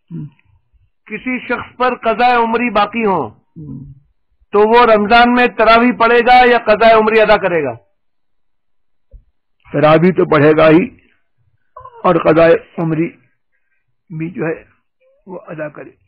किसी शख्स पर कज़ाए उम्री बाकी हो तो वो रमजान में तरावी पढ़ेगा या कज़ाए उम्री अदा करेगा? तरावी तो पढ़ेगा ही और कज़ाए उम्री भी जो है वो अदा करे।